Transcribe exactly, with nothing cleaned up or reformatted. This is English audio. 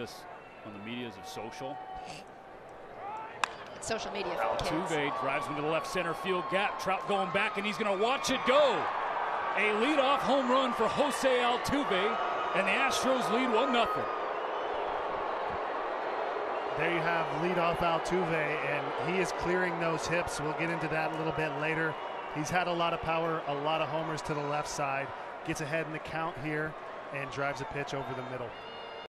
this on the medias of social. It's social media for kids. Altuve drives into the left center field gap. Trout going back, and he's going to watch it go. A leadoff home run for Jose Altuve, and the Astros lead one nothing. There you have leadoff Altuve, and he is clearing those hips. We'll get into that a little bit later. He's had a lot of power, a lot of homers to the left side. Gets ahead in the count here and drives a pitch over the middle.